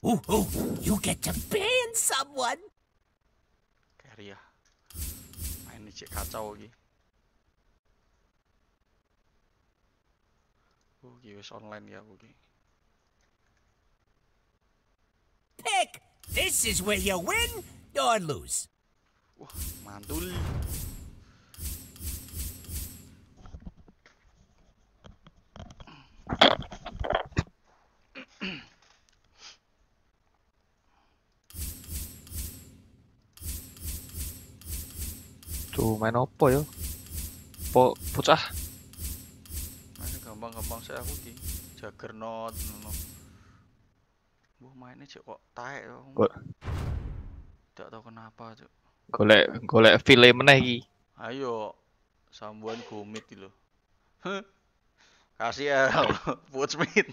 Ooh, you get to ban someone. Carry ya. Main cek kacau lagi. Wis online ya oke. Pick. This is where you win or lose. Wah, mantul. Tuh main apa ya? Bocah. Main gampang-gampang saya aku ki. Juggernaut ngono. Wah, mainnya cek kok taek yo. Tidak tahu kenapa, Cuk. Golek file meneh iki. Ayo. Sambuan gomit lho. Kasih ya, Woodsmith.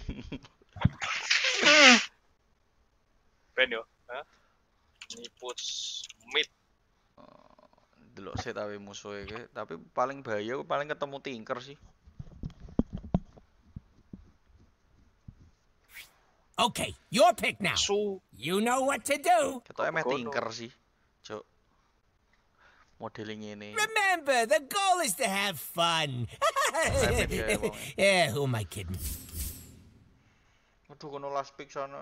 Ben yo. Hah? Ini Woodsmith. Delok sih tapi musuhnya ke. Tapi paling bahaya paling ketemu Tinker sih. Okay, your pick now. You know what to do. Ketoknya meh Tinker sih, Cuk. Modeling ini. Remember, the goal is to have fun. Yeah, who am I kidding? Aduh, kono last pick sana.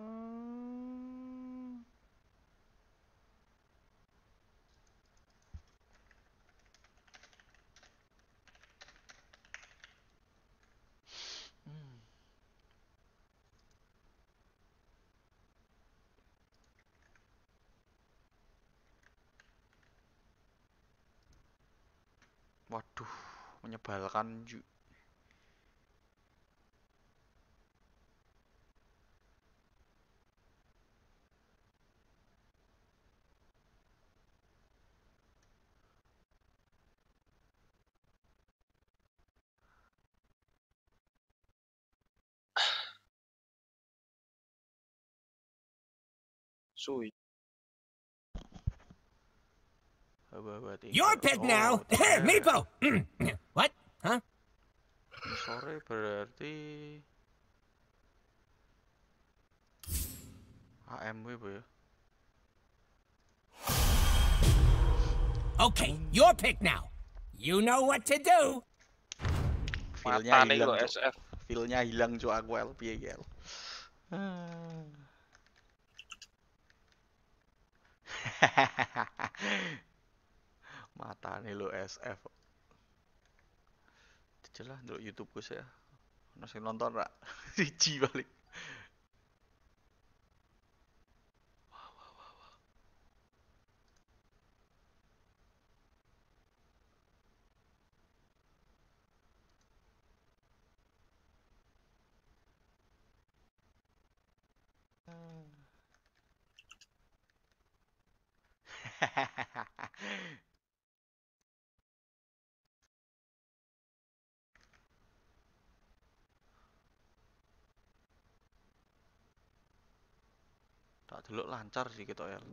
Waduh, menyebalkan juga. Suy. Your pick now. Meepo. What? Huh? Sore berarti AMW bu ya. Okay, your pick now. You know what to do. Feelnya hilang, SF. Feelnya hilang jo aku LP ya. Mata nih lo SF. Jelas dulu YouTube gue sih ya. Nasi nonton rak. Siji balik. Tak dulu lancar sih gitu ya.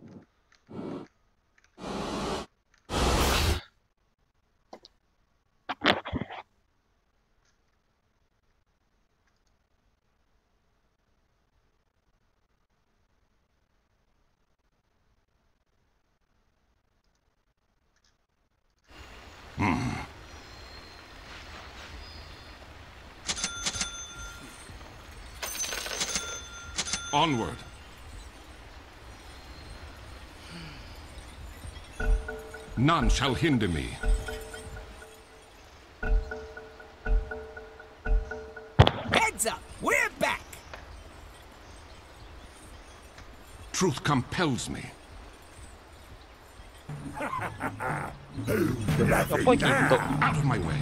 Onward. None shall hinder me. Heads up, we're back. Truth compels me. Apa iki entuk? Out of my way.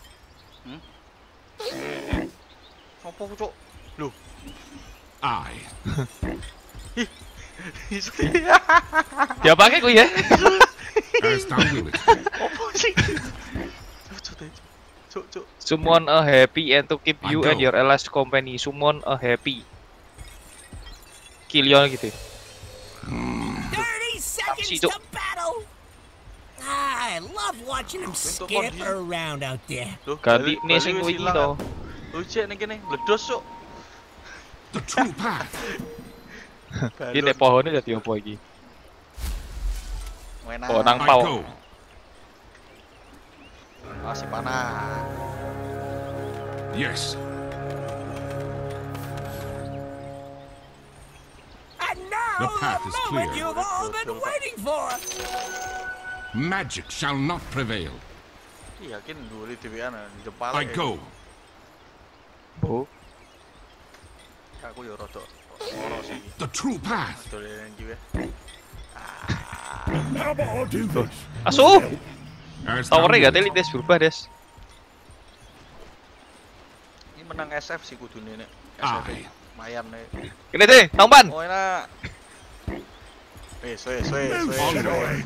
Apa cuk? Loh. I. Dia pakai ku ya. As thou wilt. Apa sih? Cuk. Summon a happy and to keep you and your allies company. Summon a happy. Killion gitu. 30 seconds to battle. I love watching him skip around out there. Ganti nih sing kuwi iki to. Lho cek ning kene, bledos cuk. The true path. Iki nek pohone dadi opo iki? Enak. Oh, nang I pau. go. Masih panah. Yes. And now The path is moment clear. you've all been waiting for. Magic shall not prevail. Iya, yakin dulu di TV-an di depan. I go. Oh, Aku yo rada ora sih. The true path. Dolen iki wae. asu. As thou Towernya gak wilt. teli des berubah des. Ini menang SF sih kudune nek. I. Lumayan nek. Kene deh, tampan. Oh, enak. Wes. Onward.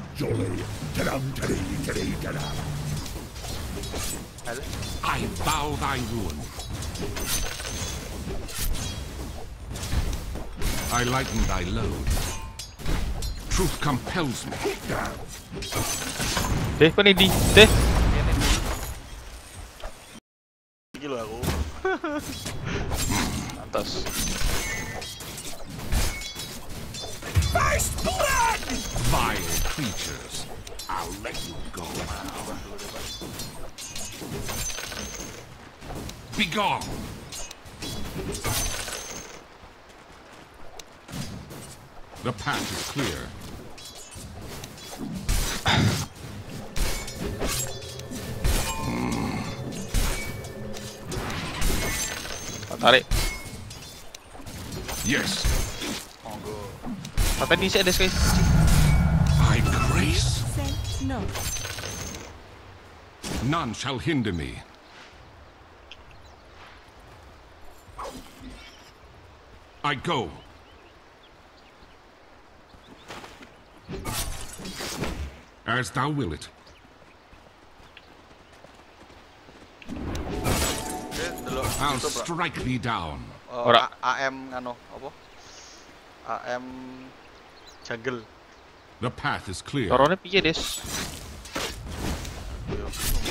Halo. I bow thy ruin. I lighten thy load. Truth compels me. Deh, kene di. Deh. Iki lho aku. Atas. First blood! Vile creatures. I'll let you go. Begone. The path is clear. Tarik. Yes. Monggo. Apa ini sih des guys? I grace. Say no. None shall hinder me. I go. As thou will it. Delok I'll YouTube, Bro. strike thee down. Ora. AM ngano apa? AM jungle. The path is clear. Torone piye des? Yo.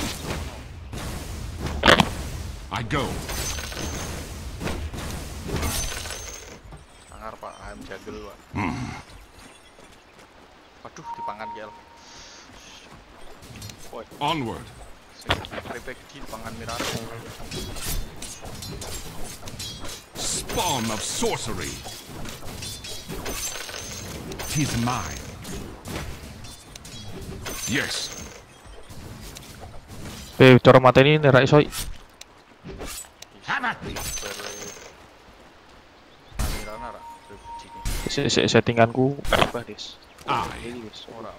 I go. Sangar Pak AM jungle, Pak. Waduh, dipangan gel. Onward. Krepek dipangan miran. Spawn of sorcery. 'Tis mine. Yes. Cara mateni nek ra iso. Have at thee. Miran ora. Settinganku berubah des. I. Ini wis ora.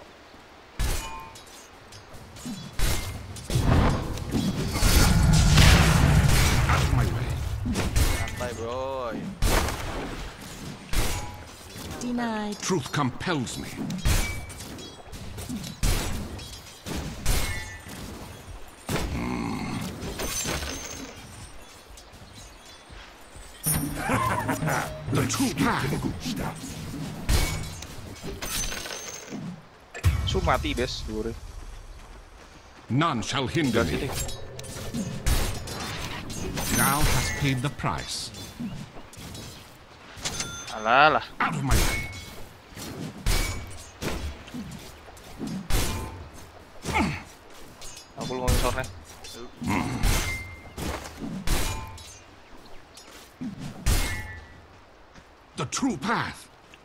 Out of my way. Santai, Bro. Denied. Truth compels me. The true path. Su mati des dhuwure. None shall hinder Ganti me. deh. Thou hast paid the price. Alah. Out of my way. Aku lu ngisor nih. The true path.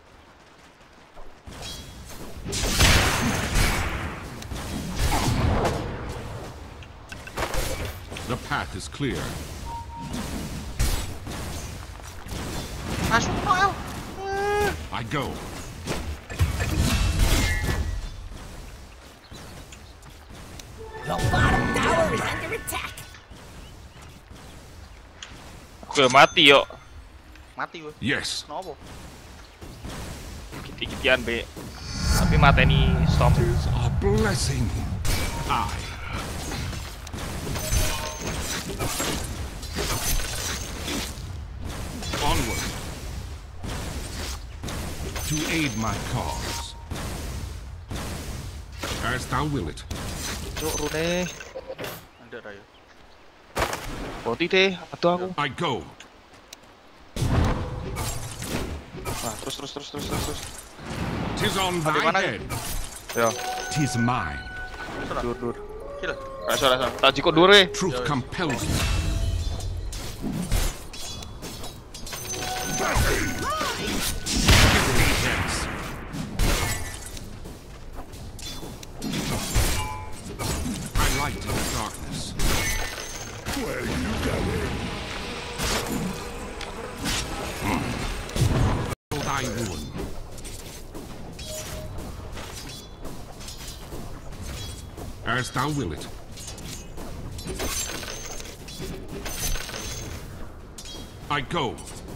The path is clear. Asu, Noel. I go. Your bottom tower is under attack. Aku ya mati yo. Mati gue. Yes. Kenapa? Giti-gitian be. Tapi mateni storm. Tis a blessing. I. Onward. To aid my cause. As thou will it. Cuk rune. Ada Raya. Boti deh, aduh aku. I go. Nah, terus. Tis on Di thy mana? head. Yo, Tis mine. dur. Kill. Rasa. Tak jiko dur eh. Truth compels me. Give me hence. I light in the darkness. Where are you going? Thy ruin. As thou will it. I go.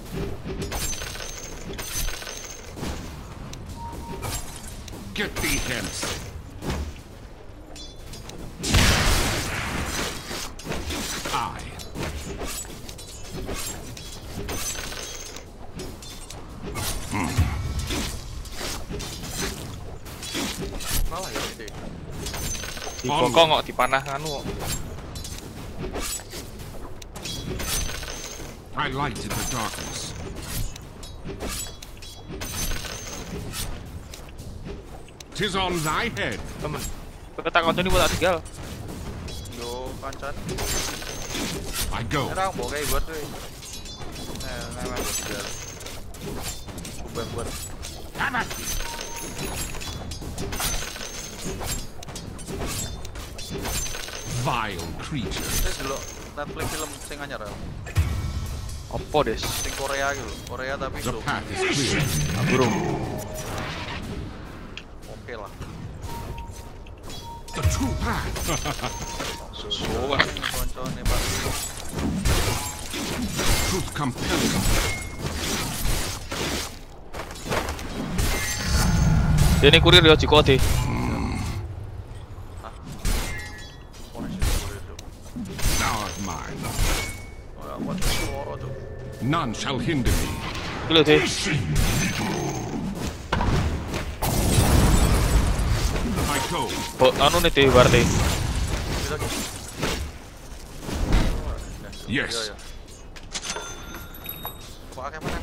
Get thee hence. I. Malah ya gede. Dibokong kok dipanah anu. I light in the darkness. Tis on thy head. Temen. Ketak koncone buat tak tinggal. Yo kancan. I go. Orang bawa kayak buat tuh. Nah, buat tinggal. Buat. Vile creature. Saya dulu Netflix film sing anyar ya. Opo des? Sing Korea gitu. Korea tapi The slow. path is clear. Burung. Oke lah. The true path. Susu. Konco nih Pak. Truth compels me. Dia ini kurir ya jiko deh. Thou art mine. Oh, buat suara tuh. None shall hinder me. Dulu deh. I go. Anu nih deh berarti. Bisa gitu. Yes. Iya. Kok akeh mana?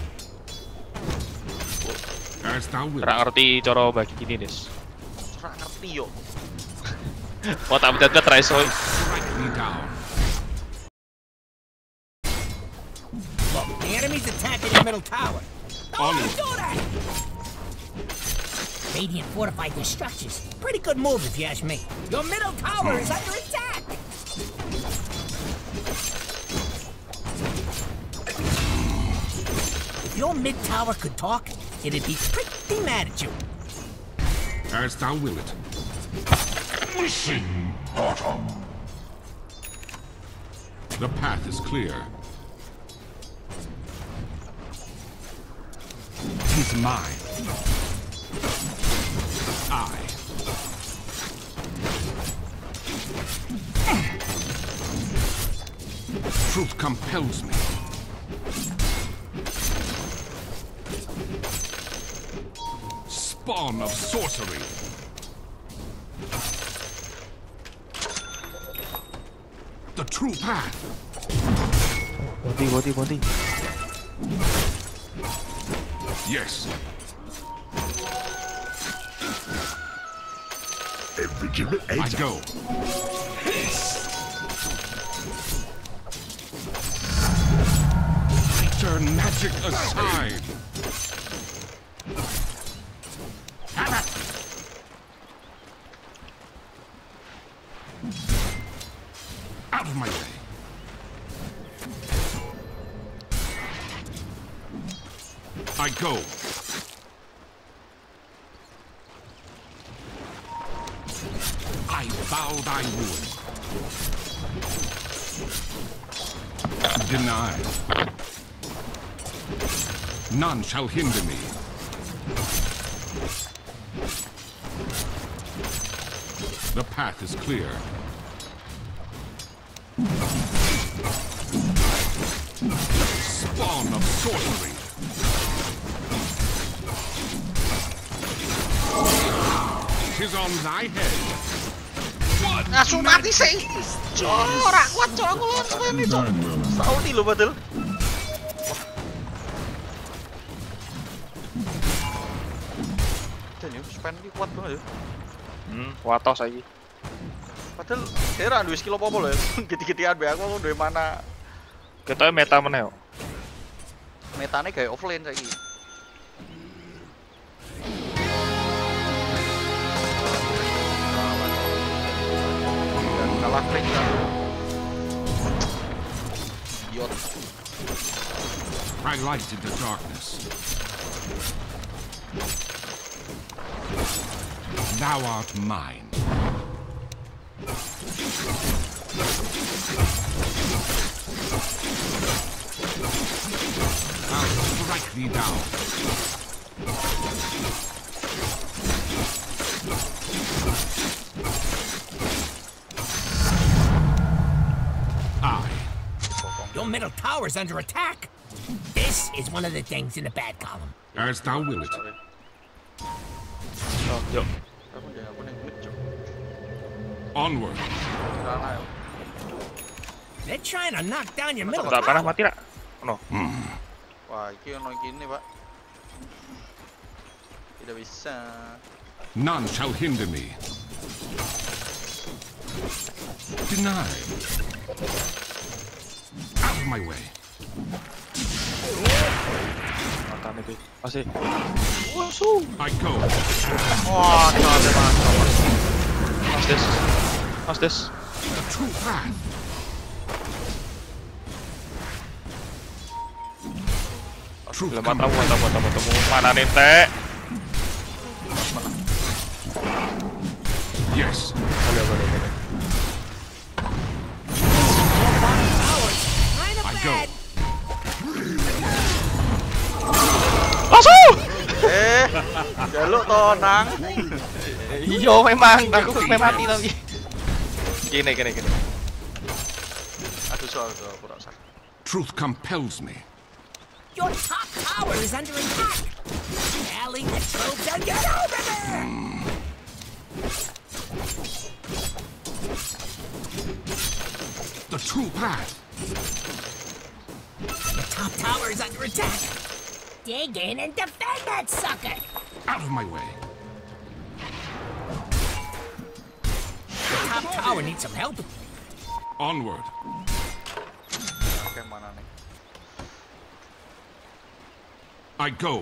As thou wilt. Ora ngerti cara bagi gini des. Ora ngerti yo. Oh tak betul try so. Strike me down. Look, the enemy's attacking your middle tower. Don't Onward. do that! Radiant fortified their structures. Pretty good move if you ask me. Your middle tower is under attack! If your mid tower could talk, it'd be pretty mad at you. As thou will it. Missing bottom. The path is clear. Tis mine. I. Truth compels me. Spawn of sorcery. The true path. Body. Yes. A vigilant I agent. go. Turn magic aside. Out of my way. I go. I bow thy ruin. Denied. None shall hinder me. The path is clear. Spawn of sorcery. Tis on thy head. Langsung mati sih. Ora kuat cok aku lawan sekali cok. Saudi lo padahal. Fan ini kuat banget ya. Watos lagi. Padahal dia ra duwe skill apa-apa lho. Giti-gitian bae aku duwe mana. Kita meta meneh yo. Metane kayak offlane saiki. Kalah klik kan. Idiot. I light in the darkness. Thou art mine. I'll strike thee down. Your middle tower's under attack. This is one of the things in the bad column. As thou wilt. Oh, yuk. Aku ning mid, Cuk. Onward. Salah. They're trying to knock down your middle Enggak pernah tower. mati, Ra? No. Wah, iki ono gini, Pak. Tidak bisa. None shall hinder me. Denied. Out of my way. Makan itu. Masih. I go. Wah, ada mantap. How's this? How's this? The true path. Truth Belum comes. temu. Mana nih, Teh? Yes. Boleh. Kind of I go. bad. Langsung! Jaluk to, Nang. Iya memang, aku memang mati tapi. Gini. Aduh, soal aku rasa. Truth compels me. Your top tower is under attack. Rally the troops and get over there. The true path. Your top tower is under attack. Dig in and defend that sucker. Out of my way. Your top tower needs some help. Onward. Oke, mana nih? I go.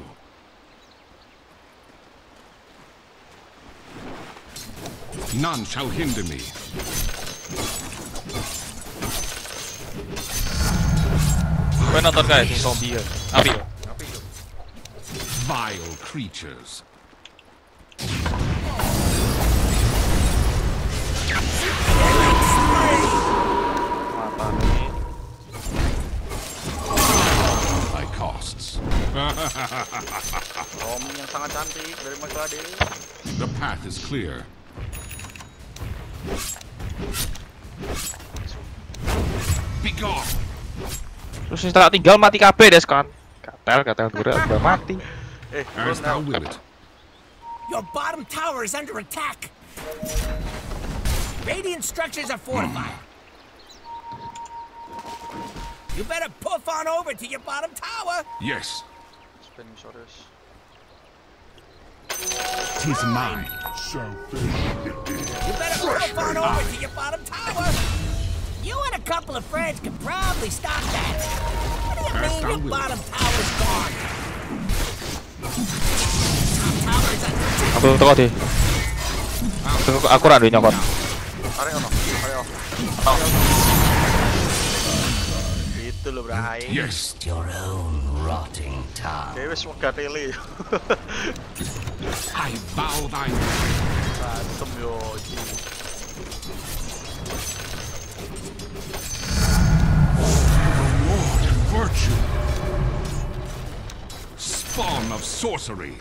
None shall hinder me. Gue nonton guys, yang zombie ya. Api ya. Apa itu? Vile creatures. Mata nih. My costs. Roaming yang sangat cantik dari McLade. The path is clear. Be gone. Terus yang tak tinggal mati KB des kan. Katel udah mati. As thou wilt. Your bottom tower is under attack. Radiant structures are fortified. You better puff on over to your bottom tower. Yes. Spinning shoulders. 'Tis mine. You better puff on over to your bottom tower. You and a couple of friends could probably stop that. What do you mean your bottom tower's gone? Top tower is under attack. Aku teko deh. Aku ra nyokot. Arek ono. Itu loh, Bray. Yes. Your own rotting tower. Dewe wis wegah tele. I bow thy Asem yo iki. reward and virtue. Spawn of sorcery.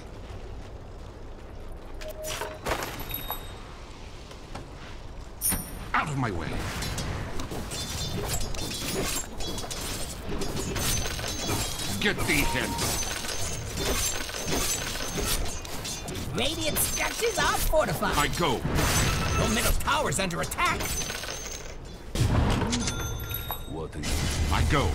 Out of my way. Get thee hence. Radiant structures are fortified. I go. Your middle tower's under attack. I go.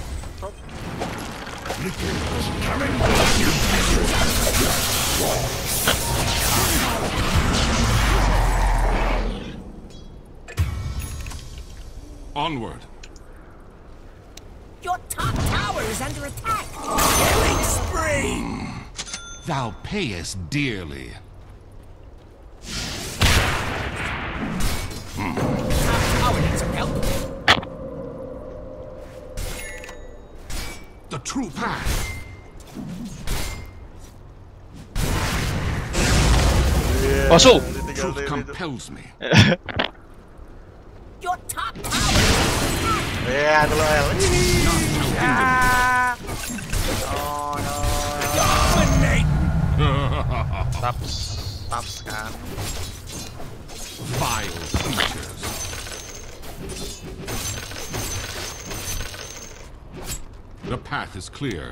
Onward. Your top tower is under attack. Killing spree. Thou payest dearly. Top tower needs some help. The true path. Masuk. Truth compels me. Your top tower is Ya, dulu El. None shall hinder Oh, no. dominate. Taps kan. Vile creatures. The path is clear.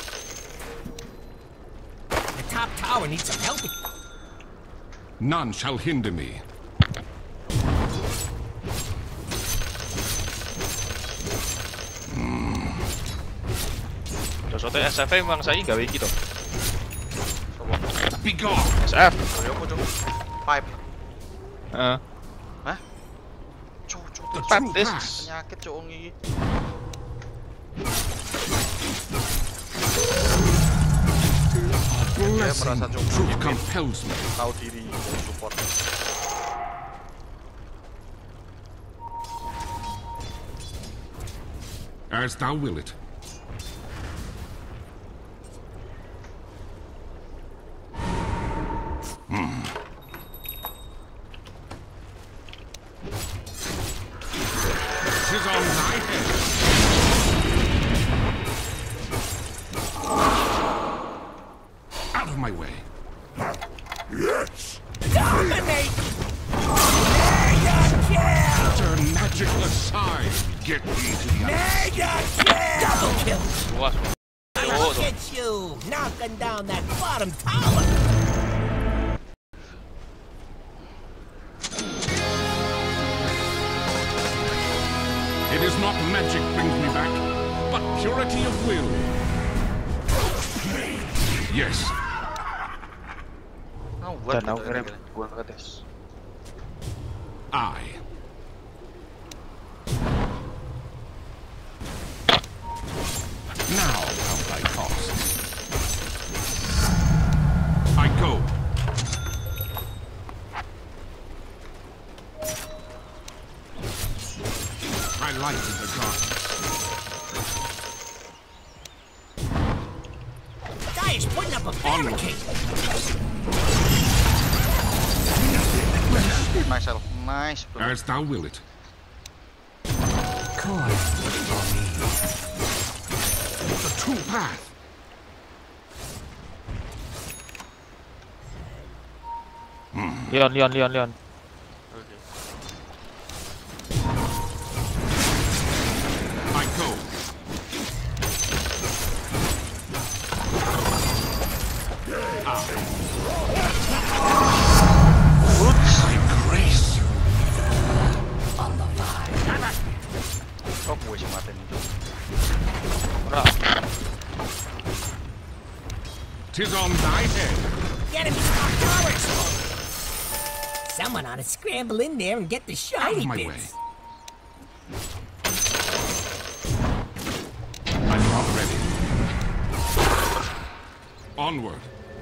The top tower needs some help. None shall hinder me. Soalnya SF emang saya nggak gitu. Be gone. SF. Ayo aku cok. Pipe. Heeh. Hah? Cok. The Pat true is- path. Penyakit cok ini. Blessing. merasa cukup Truth ini. compels me. Tahu diri dan support. As thou will it. Tis on thy head. Out of my way. Dominate. Mega kill. Turn magic aside. Get thee to the other. Mega kill. Double kill. Luas. Look at you, knocking down that bottom tower. It is not magic brings me back, but purity of will. Yes, Oh, buat Dan aku gitu, kirim gitu. gua ke tes. I. Now count thy costs. I go. I light in the darkness. Guy is putting up a barricade. Nice, bro. As thou will it. The true path. Leon. Oke. I go. I grace you. Oh, gue sih mati nih. Ora. Tis on thy head. The enemy's top tower exploded. Someone ought to scramble in there and get the shiny my way. bits. I'm not ready. Onward.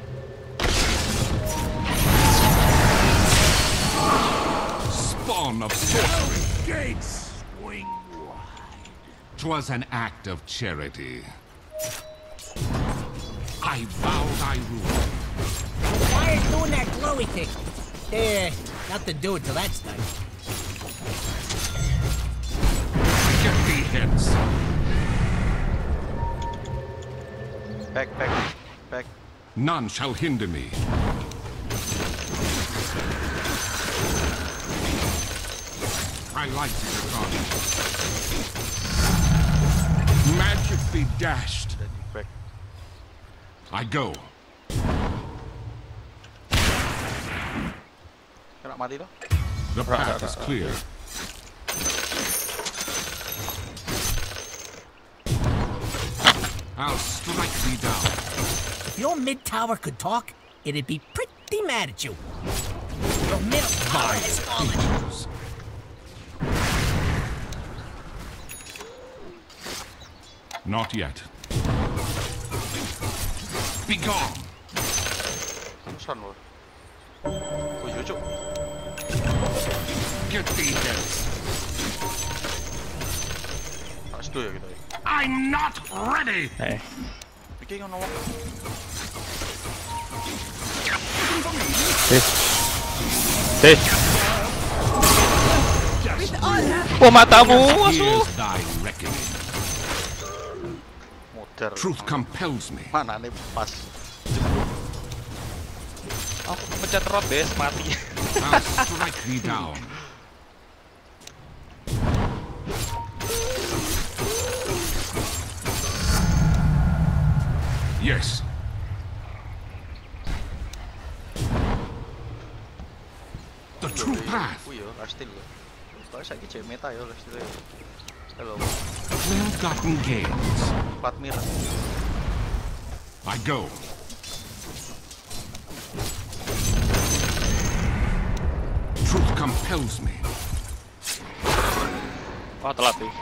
Spawn of sorcery. Gates swing wide. 'Twas an act of charity. I vow thy rule. Why are you doing that glowy thing? Nothing to do it till that's done. Get thee hence. Back. None shall hinder me. I light in the darkness. Magic be dashed. Back. I go. Kena mati tuh. The path is clear. I'll strike thee down. If your mid tower could talk, it'd be pretty mad at you. Your middle tower has fallen. Not yet. Be gone. Son rồi. Ôi dồi, cuk. Get thee hence. Situ ya kita. I'm not ready. Iki ngono wae. Wah, matamu asu. Here's thy reckoning. Modern. Truth compels me. Mana nih pas. Aku pencet rot deh, mati. I'll strike thee down. Yes. The true path. Iya, lifesteal ya. Soalnya saiki cek meta ya lifesteal ya. Halo, Well-gotten gains. 4 mir. I go. Truth compels me. Wah, telat nih.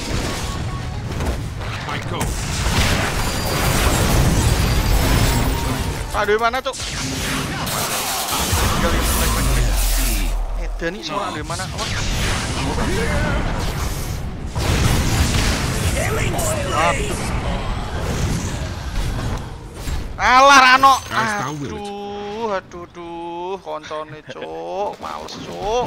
I go. Aduh, mana tuh? Kali Dani seorang dari mana? Apa? Alah Rano. Aduh, koncone cuk, males cuk.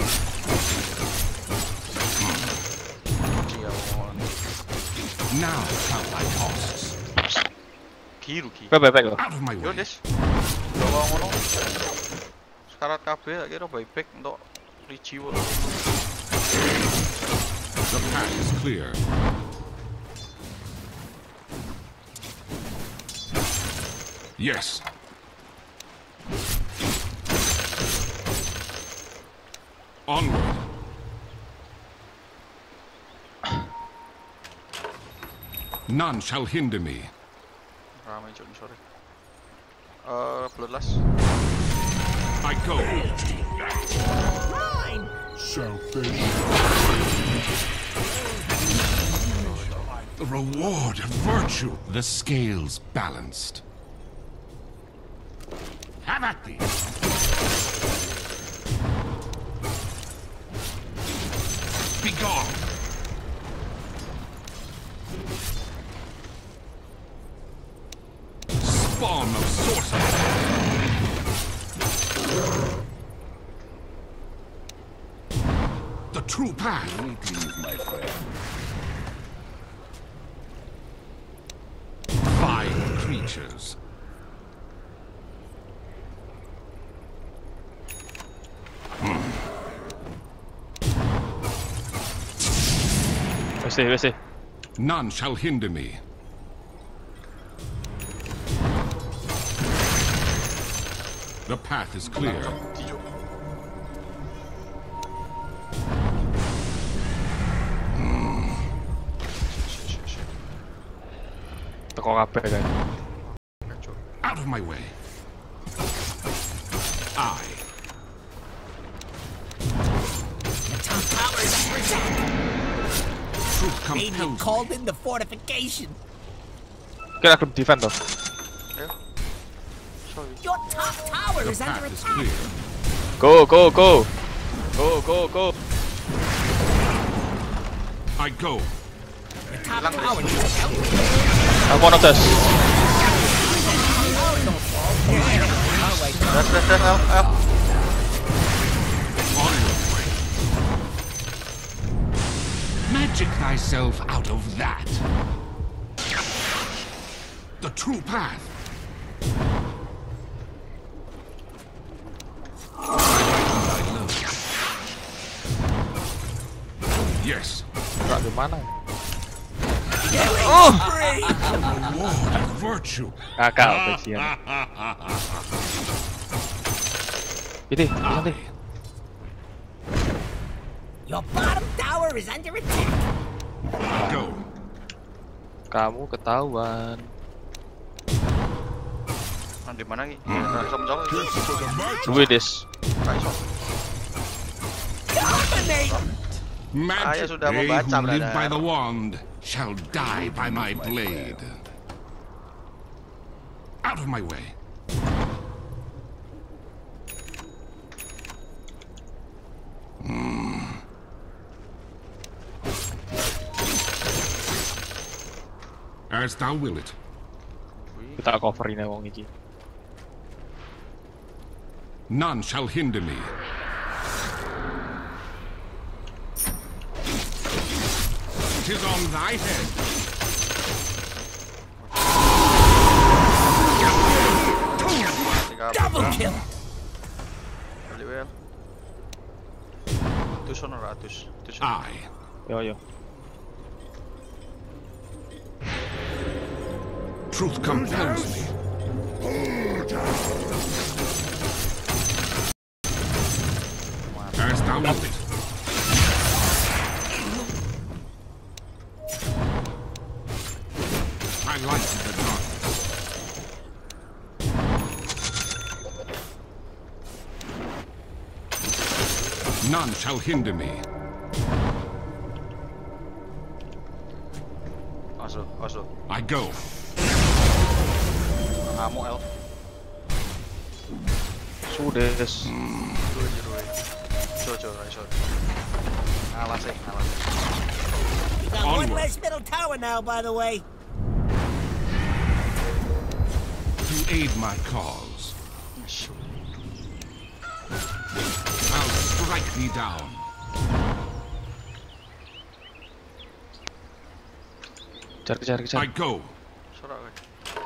Now count my costs. Rugi. Bebek loh. Out of my Yo way. des. Bawa ngono. Syarat kabeh tak kira buyback untuk Rijiwo. The path is clear. Yes. Onward. None shall hinder me. Ramai cuk, sorry. Bloodlust. I go. Mine! The reward of virtue. The scales balanced. Have at thee. Be gone. Spawn of sorcery. The true path. Fine creatures. Let's see. None shall hinder me. The path is clear. Teko kabeh kan. Out of my way. I. The top tower is under attack. Truth Maybe compels me. called in the fortification. Kira aku defend tuh. Ayo. Sorry. Your top tower The is under path is attack. clear. Go. I go. The top tower needs help. Aku mau tes. Das, help. On your way. Magic thyself out of that. The true path. Yes. Gak di mana? Reward of virtue. Kakak kesian. Ini, nanti. Your bottom tower is under attack. Kamu ketahuan. Nah, di mana ki? Ora iso mencolok. Duwe des. Ora iso. Magic, sudah they membaca, who live brother. by the wand shall die by my blade. Out of my way. As thou will it. Kita coverin ya wong iki. None shall hinder me. Tis on thy head. Double kill. Balik wel. Tus ono ratus. Tus. I. Yo. Truth compels me. As thou wilt it. I light in the darkness. None shall hinder me. Aso. I go. Ngamuk el. Sudah des. Ruwe. Coba ora iso. Ngalas. You got one Onward. less middle tower now, by the way. To aid my cause, I'll strike thee down. Kejar. I go. Sorak kowe.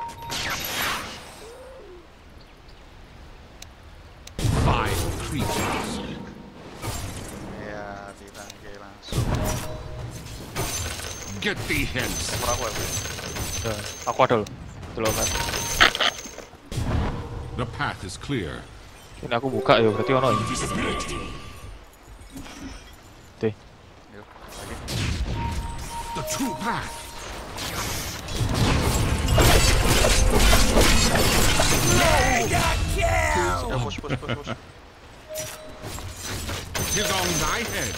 Five creatures. Ya, ditangke langsung. Get thee hence. Ora kowe. Udah. Aku ada loh. Dulu kan. The path is clear. Ini aku buka ya berarti ono. Deh. Yo, lagi. The true path. Mega kill! Ya, push. Tis on thy head.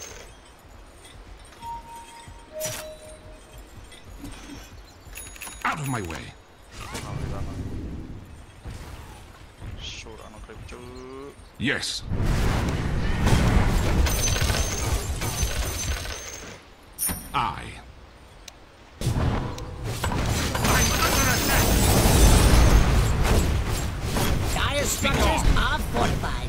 Out of my way. Sorak no krip cuk. Yes. I. Dire structures are fortified.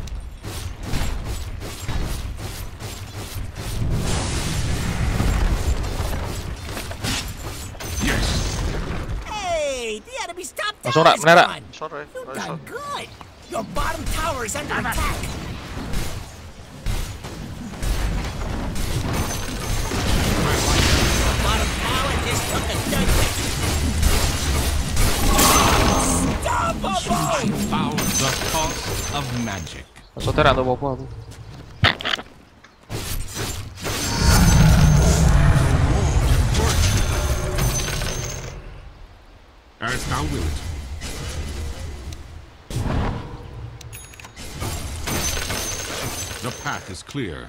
Yes. Hey, the enemy stopped Masuk, that Rak, bener, Rak. one. Sore, You've ora iso. done good. Your bottom tower is under attack. Bottom tower just took a good hit. Unstoppable! Found the cost of magic. Maksudnya atau apa aku? As thou wilt. The path is clear.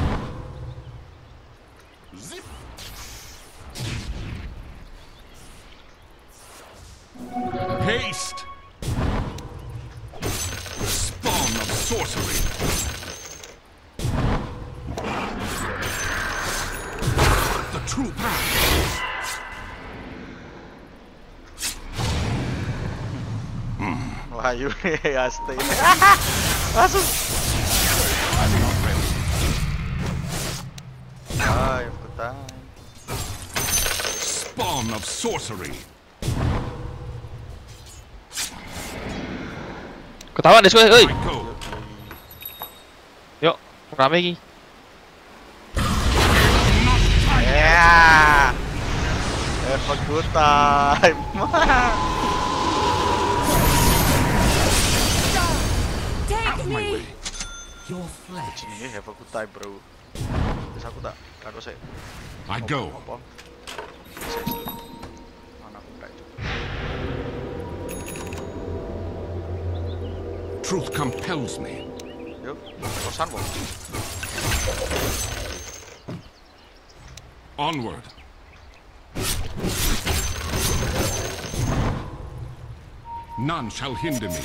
Haste! Spawn of sorcery! The true path! Wahyu ya stay. Langsung. I'm not ready. Ay, puta. Spawn of sorcery! Ketahuan deh, I woi. go! Yuk, rame iki. Yeah. Have a good time. Out of my way! Jenenge have a good time, bro. Terus aku tak sih. I go! Apa? Ses dulu. Mana aku enggak itu. Truth compels me. Yuk, kosan bos. Onward. None shall hinder me.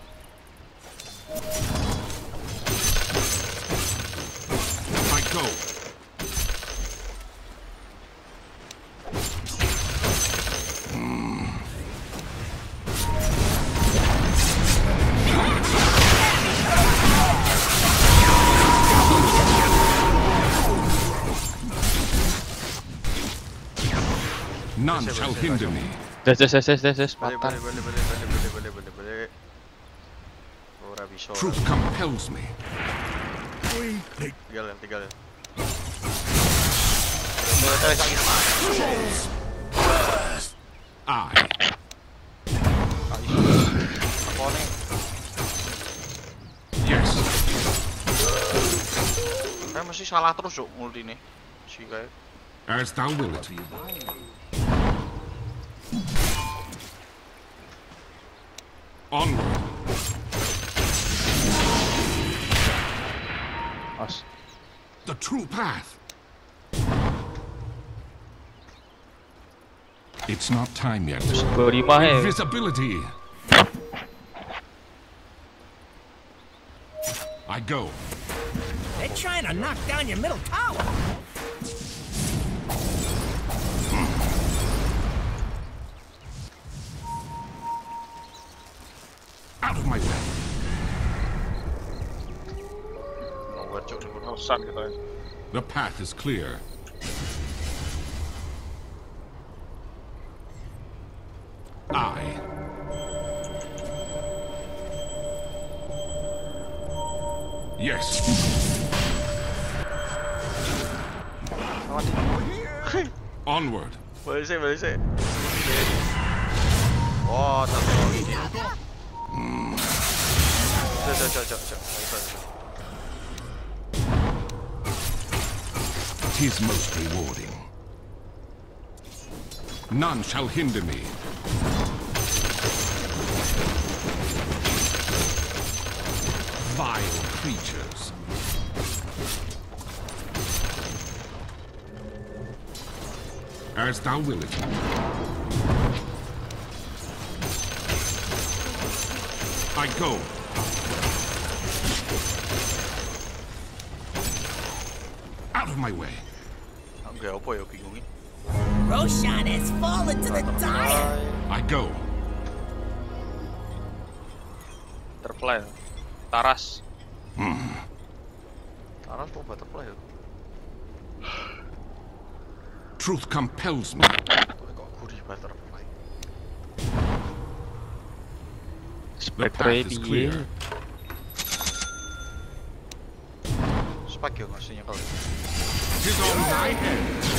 I go. None shall hinder me. Des, Balik, mata. balik. Ora bisa. Truth compels me. Tinggal. I. Apa nih? Yes. Kayak masih salah terus yuk multi nih. Si kayak. As thou wilt. Onward. Os. The true path. It's not time yet. 25 ya. Invisibility. I go. They're trying to knock down your middle tower. Out of my way. Kosan gitu ya. The path is clear. I. Yes. Onward. Balik sih. Wah, tak ini. Cok. Tis most rewarding. None shall hinder me. Vile creatures. As thou wilt. I go. Out of my way. Enggak apa ya bingungin. Roshan has fallen to the dire. I go. Butterfly. Taras. Taras kok butterfly ya? Truth compels me. Kok gurih butterfly? The path is Spectre clear. Spike ya maksudnya kalau. Tis on thy head.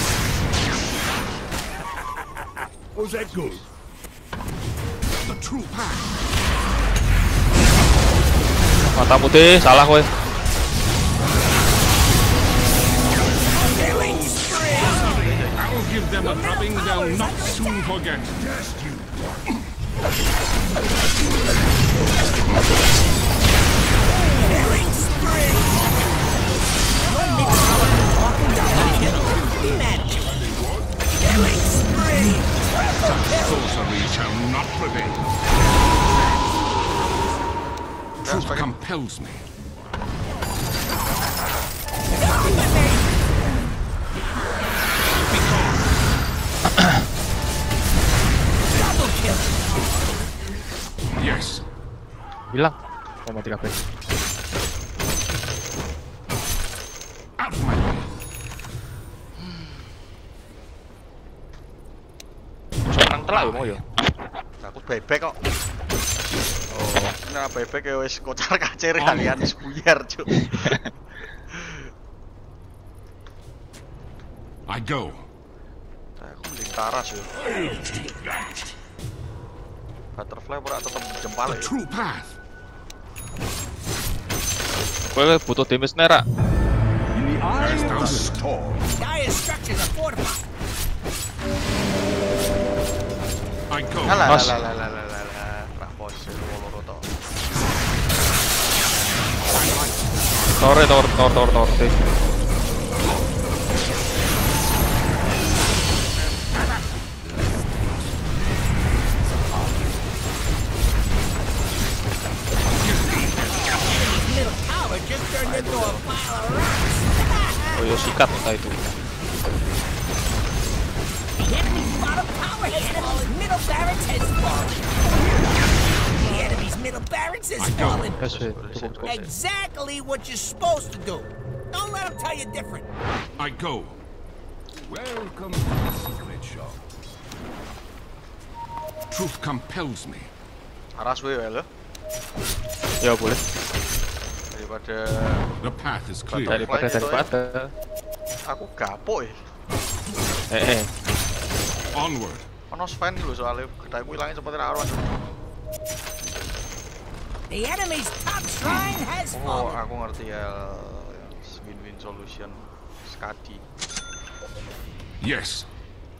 Was that good? The true path. Mata putih, salah kowe. I'll give them a drubbing they'll not soon forget. Killing spree. Be mad at you. Killing spree. Sorcery shall not prevail. Truth compels me. Double kill. Yes. Hilang. Oh, mati kabeh. Out of my way. Seorang telak ya mau ya. Aku bebek kok. Oh, nah bebek ya wis kocar kacir kalian wis buyar, Cuk. I go. Aku mending taras ya. Butterfly ora tetep jempal The ya. true path. Kowe butuh damage nera. As thou wilt. Dire structures are fortified. I go. Alah, Mas. lah. Rak bos loro to. Tower. Middle tower just turned into a pile of rocks. Oh iya, sikat entah itu. The enemy's bottom tower has fallen. Middle barracks has fallen. The enemy's middle barracks has fallen. Cukup. Exactly what you're supposed to do. Don't let them tell you different. I go. Welcome to the secret shop. Truth compels me. Aras gue ya lo. Ya boleh. Daripada The path is clear. Daripada. aku gapo ya. Onward. Ono Sven lho soalnya kedai gue hilangnya cepet rawan. The enemy's top shrine has Oh, fallen. aku ngerti ya. Win-win solution. Skadi. Yes.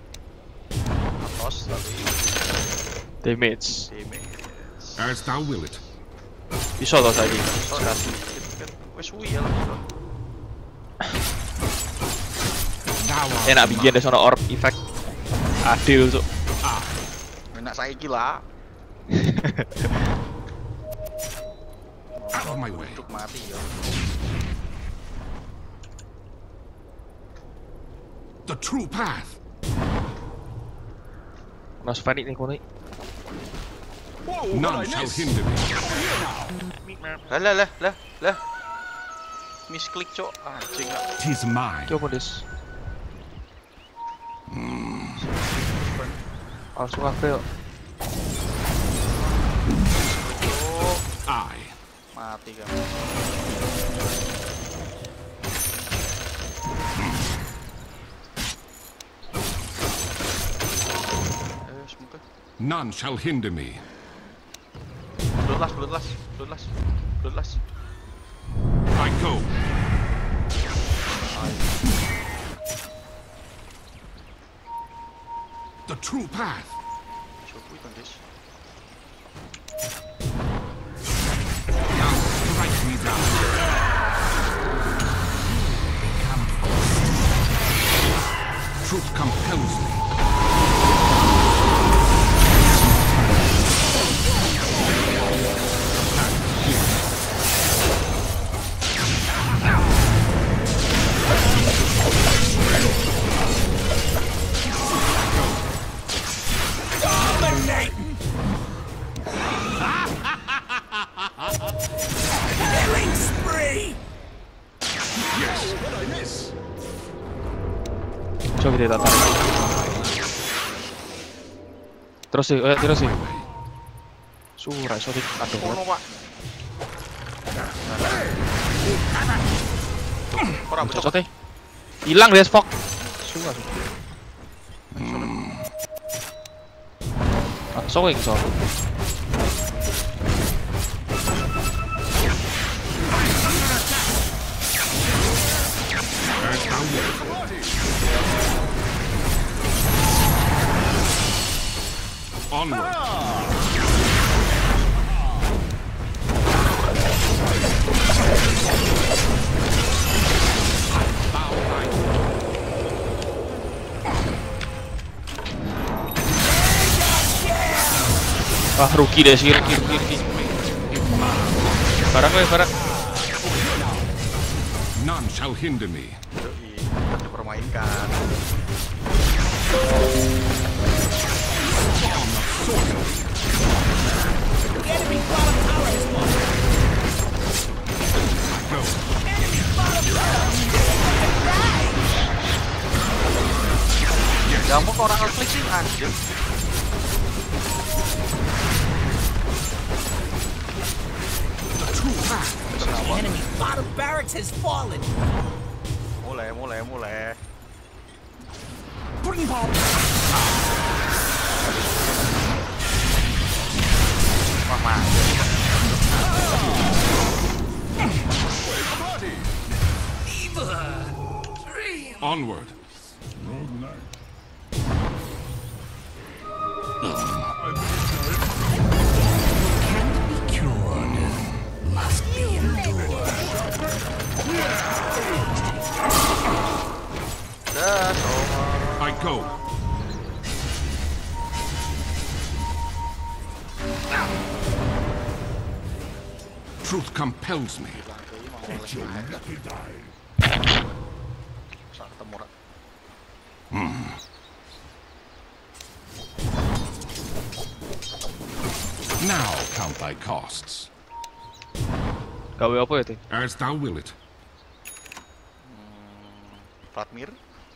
Atos tapi Damage. As thou will it. Bisa toh saiki. so kasih kan wis suwi ya lho. Enak bikin ada sono orb effect. Adil cuk. Enak saiki lah. Out of my way. Untuk mati ya. The true path. Mas Fanny nih kono. None shall hinder me. Lah. Misklik cok anjing. Tis mine. Coba des. Langsung aku yuk. Oh, I. mati kan. Semoga. None shall hinder me. Bloodlust. I go. The true path. Coba itu guys. Now strike me down. Truth compels me. Killing spree. Yes. Coba kita tarik. Terus sih. Surai sorry. Aduh. Ono pak. Ora betul. Cocok teh. Hilang deh Fok. Suka. Langsung yang soal. As thou wilt. Onward. Wah rugi deh sih, rugi. Barang. None shall hinder me. Kita dipermainkan. The enemy's bottom tower has fallen. Go. Enemy's bottom tower. Ya mau orang klik sih anjir. The true path. The enemy's bottom barracks has fallen. Mulai. Wah mati. Onward. Can't be cured. Must be endured. go. Truth compels me. Now count thy costs. Gawe apa ya, Ting? As thou will it. Vladimir.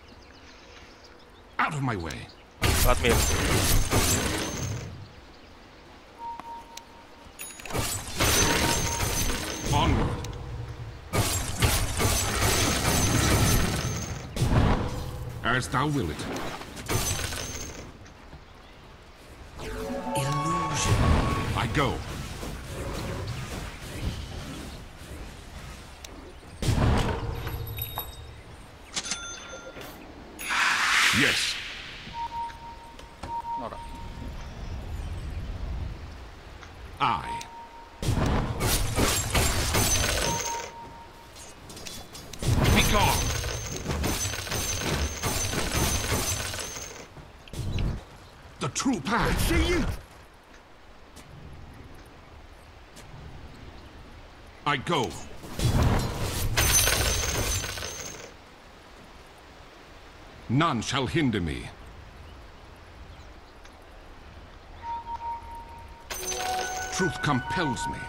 Out of my way. Vladimir. Onward. As thou will it. Illusion. I go. Yes. Ora. I. Be gone. The true path. See you. I go. None shall hinder me. Truth compels me.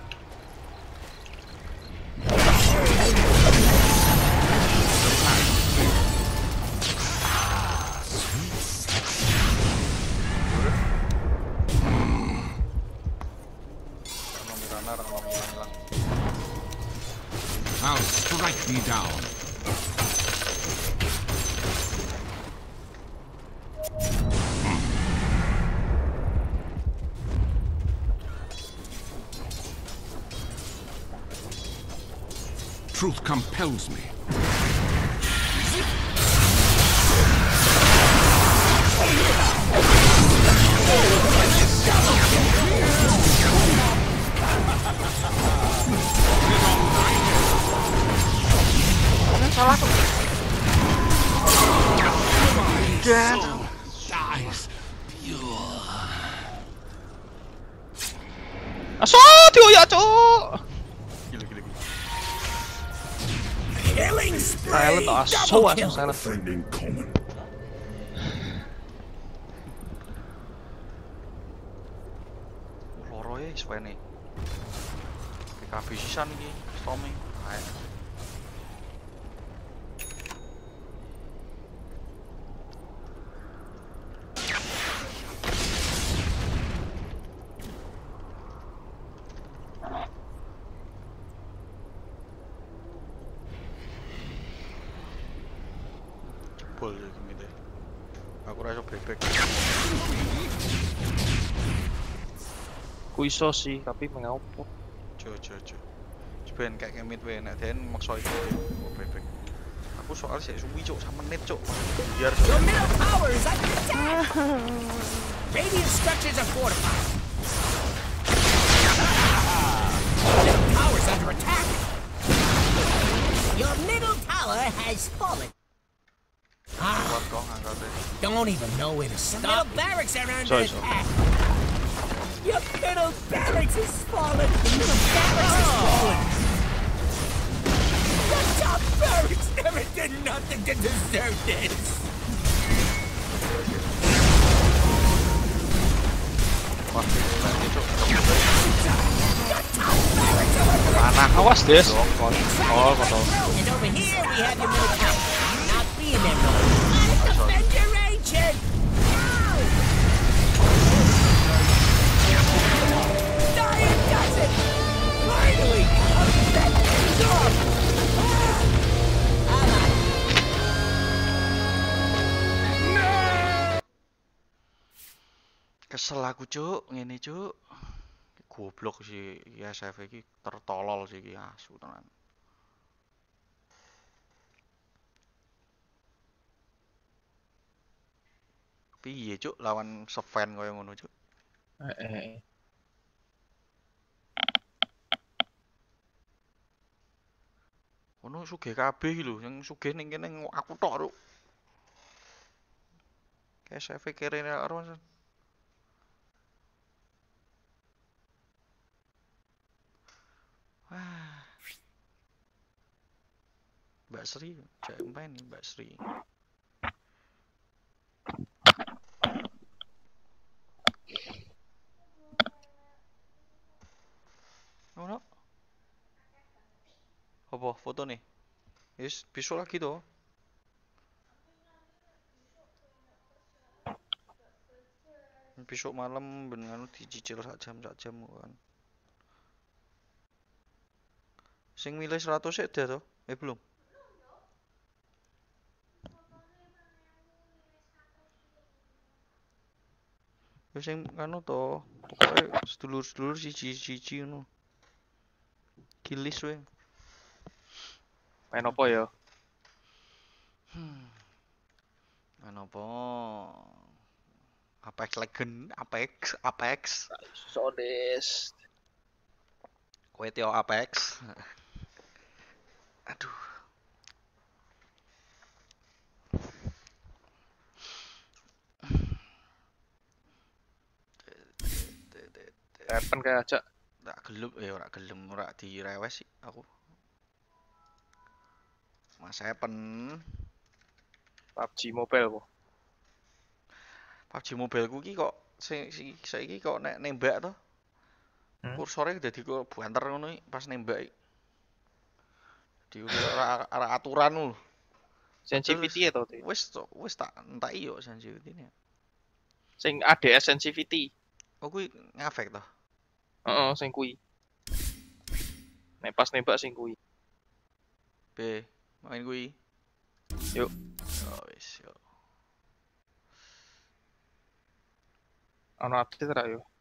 I'll strike thee down. Truth compels me. Salah tuh. Dan Dies. Aso, dioyak, Cuk. gila. Killing spree. Silent, aso, Double aso, kill. silent. Friend in common. Loro ya suwene. PKB sisan iki, storming. Ae. Jebol ya gini deh. Aku rasa bebek. Ku iso sih, tapi mengopo. Jo. Cobain kayak ngemit wae nek den maksa iki kok bebek. Aku soal sik suwi cuk, sak menit cuk. Biar Your middle tower is under attack. Radiant structures are fortified. Middle tower's under attack. Your middle tower has fallen. kuat kok ngangkatnya. Don't even know where to stop. The middle barracks are under Sorry. attack. Your middle barracks is fallen. The middle barracks is fallen. The top barracks never did nothing to deserve this. Wah, ini cuk. Mana? Awas, Des. Dong, kon. Oh, kotor. And over here we have your middle tower. Not being there, no. Defend your ancient. Diane does it. Finally, a bet is off. Kesel aku cuk, ngene cuk. Goblok sih ISF iki tertolol sih iki asu tenan. Piye cuk lawan Sven koyo ngono cuk. Ono sugih kabeh iki lho, sing sugih ning kene aku tok cuk. Kayak saya pikirin ya orang. Wah. Mbak Sri, cek main nih Mbak Sri. Oh no. Apa foto nih? Yes, besok lagi tuh. Besok malam bener dicicil sak jam kan. Sing milih 100 ya tuh? Belum. Ya sing anu to, pokoke sedulur-sedulur siji-siji ngono. Kilis we. Main apa ya? Main apa? Apex Legend, Apex. Sodes. Kowe tio Apex. Aduh. Happen kayak aja. Ora gelem ora direwes sih aku. Mas Happen. PUBG Mobile kok. PUBG Mobile ku ki kok saiki kok nek nembak to. Kursore dadi kok banter ngono pas nembak. Di ora aturan lho. Sensitivity to. Wis tak entaki yo sensitivity-ne. Sing ADS sensitivity. Oh kuwi ngefek to. Heeh, sing kuwi. Nek pas nembak sing kuwi. B, main kuwi. Yuk. Oh wis yo. Ono update ra yo?